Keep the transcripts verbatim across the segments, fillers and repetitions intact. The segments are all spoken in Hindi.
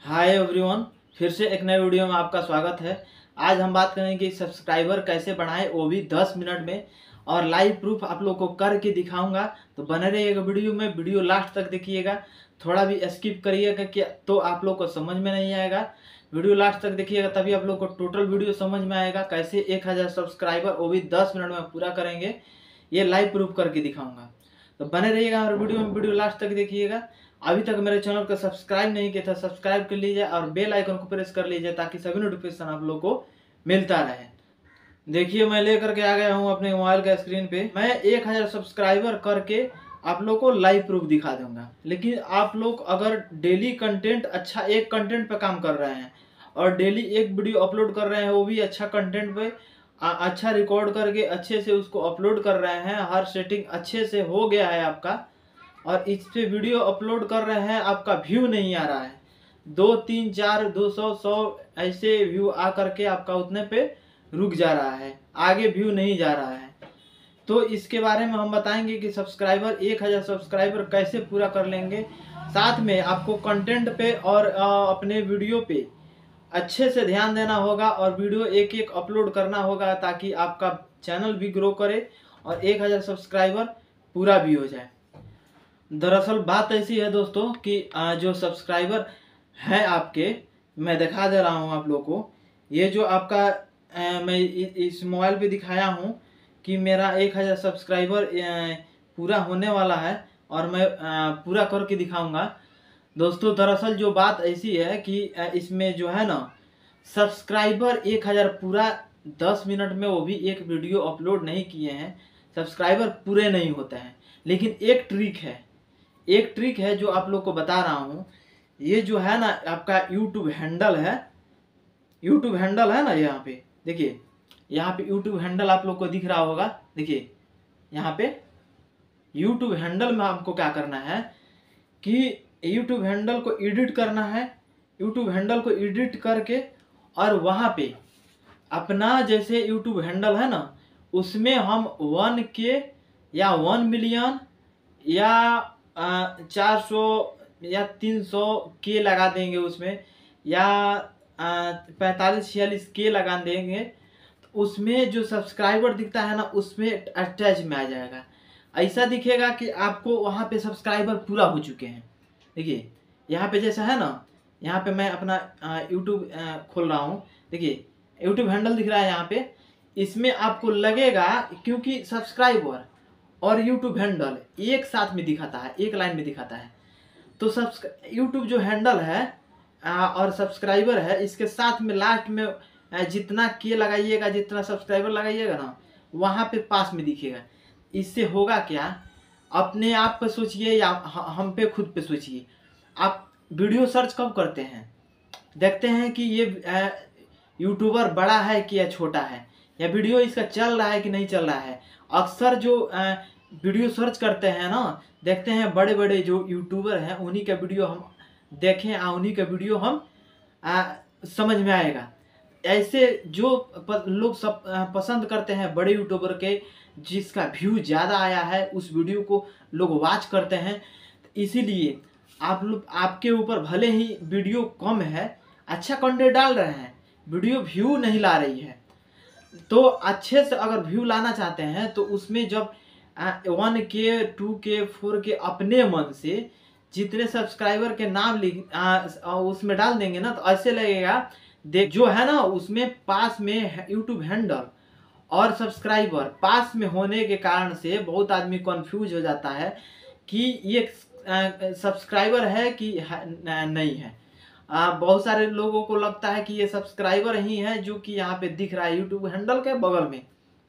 हाय एवरीवन, फिर से एक नए वीडियो में आपका स्वागत है। आज हम बात करेंगे कि सब्सक्राइबर कैसे बढ़ाएं, वो भी दस मिनट में, और लाइव प्रूफ आप लोग को करके दिखाऊंगा। तो बने रहिएगा वीडियो में, वीडियो लास्ट तक देखिएगा। थोड़ा भी स्किप करिएगा कि तो आप लोग को समझ में नहीं आएगा। वीडियो लास्ट तक देखिएगा तभी आप लोग को टोटल वीडियो समझ में आएगा। कैसे एक हज़ार सब्सक्राइबर वो भी दस मिनट में पूरा करेंगे, ये लाइव प्रूफ करके दिखाऊंगा। तो बने रहिएगा हमारे वीडियो में, वीडियो लास्ट तक देखिएगा। अभी तक मेरे चैनल को सब्सक्राइब नहीं किया था, सब्सक्राइब कर लीजिए और बेल आइकन को प्रेस कर लीजिए ताकि सभी नोटिफिकेशन आप लोग को मिलता रहे। देखिए, मैं लेकर के आ गया हूँ अपने मोबाइल का स्क्रीन पे। मैं एक हज़ार सब्सक्राइबर करके आप लोग को लाइव प्रूफ दिखा दूंगा। लेकिन आप लोग अगर डेली कंटेंट अच्छा एक कंटेंट पे काम कर रहे हैं और डेली एक वीडियो अपलोड कर रहे हैं, वो भी अच्छा कंटेंट पे अच्छा रिकॉर्ड करके अच्छे से उसको अपलोड कर रहे हैं, हर सेटिंग अच्छे से हो गया है आपका, और इस पे वीडियो अपलोड कर रहे हैं, आपका व्यू नहीं आ रहा है, दो तीन चार दो सौ सौ ऐसे व्यू आ करके आपका उतने पे रुक जा रहा है, आगे व्यू नहीं जा रहा है, तो इसके बारे में हम बताएंगे कि सब्सक्राइबर एक हज़ार सब्सक्राइबर कैसे पूरा कर लेंगे। साथ में आपको कंटेंट पे और अपने वीडियो पे अच्छे से ध्यान देना होगा और वीडियो एक एक अपलोड करना होगा ताकि आपका चैनल भी ग्रो करे और एक हज़ार सब्सक्राइबर पूरा भी हो जाए। दरअसल बात ऐसी है दोस्तों कि जो सब्सक्राइबर है आपके, मैं दिखा दे रहा हूँ आप लोग को। ये जो आपका आ, मैं इस मोबाइल पे दिखाया हूँ कि मेरा एक हज़ार सब्सक्राइबर पूरा होने वाला है और मैं आ, पूरा करके दिखाऊंगा। दोस्तों दरअसल जो बात ऐसी है कि इसमें जो है ना, सब्सक्राइबर एक हज़ार पूरा दस मिनट में, वो भी एक वीडियो अपलोड नहीं किए हैं, सब्सक्राइबर पूरे नहीं होते हैं। लेकिन एक ट्रिक है एक ट्रिक है जो आप लोग को बता रहा हूँ। ये जो है ना आपका यूट्यूब हैंडल है, यूट्यूब हैंडल है ना, यहाँ पे देखिए, यहाँ पे यूट्यूब हैंडल आप लोग को दिख रहा होगा। देखिए यहाँ पे यूट्यूब हैंडल में आपको क्या करना है कि यूट्यूब हैंडल को एडिट करना है। यूट्यूब हैंडल को एडिट करके और वहाँ पे अपना जैसे यूट्यूब हैंडल है ना, उसमें हम वन के या वन मिलियन या चार सौ या तीन सौ के लगा देंगे उसमें, या पैंतालीस छियालीस के लगा देंगे, तो उसमें जो सब्सक्राइबर दिखता है ना, उसमें अटैच में आ जाएगा। ऐसा दिखेगा कि आपको वहाँ पे सब्सक्राइबर पूरा हो चुके हैं। देखिए यहाँ पे जैसा है ना, यहाँ पे मैं अपना यूट्यूब खोल रहा हूँ। देखिए यूट्यूब हैंडल दिख रहा है यहाँ पे, इसमें आपको लगेगा क्योंकि सब्सक्राइबर और यूट्यूब हैंडल एक साथ में दिखाता है, एक लाइन में दिखाता है। तो सब्सक्राइब यूट्यूब जो हैंडल है और सब्सक्राइबर है, इसके साथ में लास्ट में जितना के लगाइएगा, जितना सब्सक्राइबर लगाइएगा ना, वहाँ पे पास में दिखेगा। इससे होगा क्या, अपने आप पे सोचिए या हम पे खुद पे सोचिए। आप वीडियो सर्च कब करते हैं, देखते हैं कि ये यूट्यूबर बड़ा है कि या छोटा है, या वीडियो इसका चल रहा है कि नहीं चल रहा है। अक्सर जो वीडियो सर्च करते हैं ना, देखते हैं बड़े बड़े जो यूट्यूबर हैं उन्हीं का वीडियो हम देखें, उन्हीं का वीडियो हम आ, समझ में आएगा। ऐसे जो लोग सब पसंद करते हैं बड़े यूट्यूबर के, जिसका व्यू ज़्यादा आया है, उस वीडियो को लोग वॉच करते हैं। इसीलिए आप लोग, आपके ऊपर भले ही वीडियो कम है, अच्छा कंटेंट डाल रहे हैं, वीडियो व्यू नहीं ला रही है, तो अच्छे से अगर व्यू लाना चाहते हैं तो उसमें जब वन के टू के फोर के अपने मन से जितने सब्सक्राइबर के नाम लिख उसमें डाल देंगे ना, तो ऐसे लगेगा देख जो है ना, उसमें पास में यूट्यूब हैंडल और सब्सक्राइबर पास में होने के कारण से बहुत आदमी कंफ्यूज हो जाता है कि ये सब्सक्राइबर है कि नहीं है। आ, बहुत सारे लोगों को लगता है कि ये सब्सक्राइबर ही है जो कि यहाँ पे दिख रहा है यूट्यूब हैंडल के बगल में।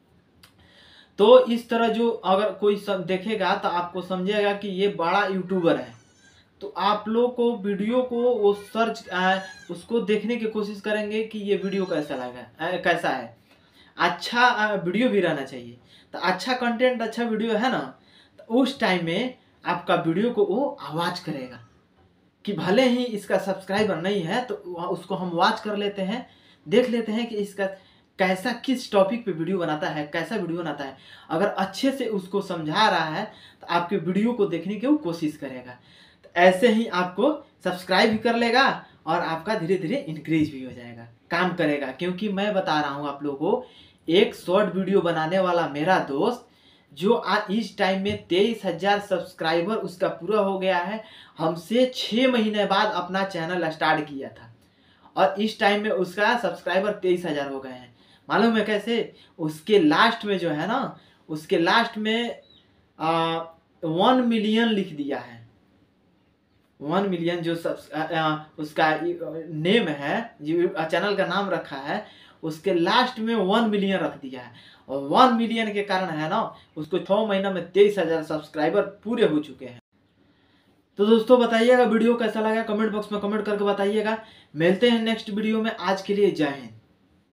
तो इस तरह जो अगर कोई सब देखेगा तो आपको समझेगा कि ये बड़ा यूट्यूबर है। तो आप लोग को वीडियो को वो सर्च आ, उसको देखने की कोशिश करेंगे कि ये वीडियो कैसा लगा, कैसा है। अच्छा वीडियो भी रहना चाहिए, तो अच्छा कंटेंट अच्छा वीडियो है ना, तो उस टाइम में आपका वीडियो को वो आवाज करेगा कि भले ही इसका सब्सक्राइबर नहीं है तो उसको हम वॉच कर लेते हैं, देख लेते हैं कि इसका कैसा किस टॉपिक पे वीडियो बनाता है, कैसा वीडियो बनाता है। अगर अच्छे से उसको समझा रहा है तो आपके वीडियो को देखने की वो कोशिश करेगा। तो ऐसे ही आपको सब्सक्राइब भी कर लेगा और आपका धीरे धीरे इंक्रीज भी हो जाएगा, काम करेगा। क्योंकि मैं बता रहा हूँ आप लोगों को, एक शॉर्ट वीडियो बनाने वाला मेरा दोस्त जो आज इस टाइम में तेईस हजार सब्सक्राइबर उसका पूरा हो गया है, हमसे छः महीने बाद अपना चैनल स्टार्ट किया था और इस टाइम में उसका सब्सक्राइबर तेईस हजार हो गए हैं। मालूम है कैसे? उसके लास्ट में जो है ना, उसके लास्ट में आ, वन मिलियन लिख दिया है। वन मिलियन जो सब उसका नेम है, जो चैनल का नाम रखा है, उसके लास्ट में वन मिलियन रख दिया है। और वन मिलियन के कारण है ना, उसको छः महीना में तेईस हजार सब्सक्राइबर पूरे हो चुके हैं। तो दोस्तों बताइएगा वीडियो कैसा लगा, कमेंट बॉक्स में कमेंट करके बताइएगा। मिलते हैं नेक्स्ट वीडियो में। आज के लिए जय हिंद।